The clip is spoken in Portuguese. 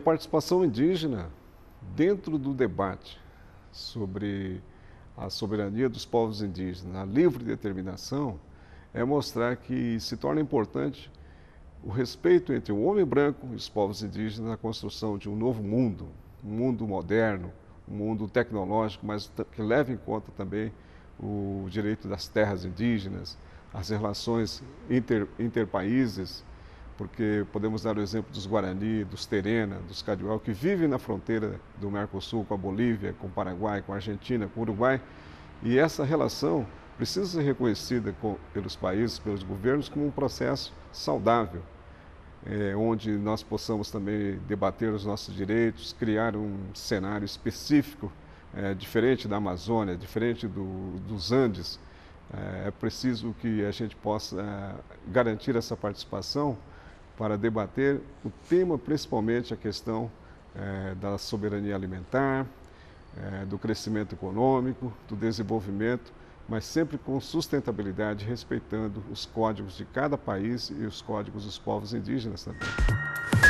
A participação indígena dentro do debate sobre a soberania dos povos indígenas, a livre determinação, é mostrar que se torna importante o respeito entre o homem branco e os povos indígenas na construção de um novo mundo, um mundo moderno, um mundo tecnológico, mas que leve em conta também o direito das terras indígenas, as relações interpaíses, porque podemos dar o exemplo dos Guarani, dos Terena, dos Cariuau, que vivem na fronteira do Mercosul com a Bolívia, com o Paraguai, com a Argentina, com o Uruguai, e essa relação precisa ser reconhecida pelos países, pelos governos, como um processo saudável, onde nós possamos também debater os nossos direitos, criar um cenário específico, diferente da Amazônia, diferente dos Andes. É preciso que a gente possa garantir essa participação para debater o tema, principalmente a questão da soberania alimentar, do crescimento econômico, do desenvolvimento, mas sempre com sustentabilidade, respeitando os códigos de cada país e os códigos dos povos indígenas também.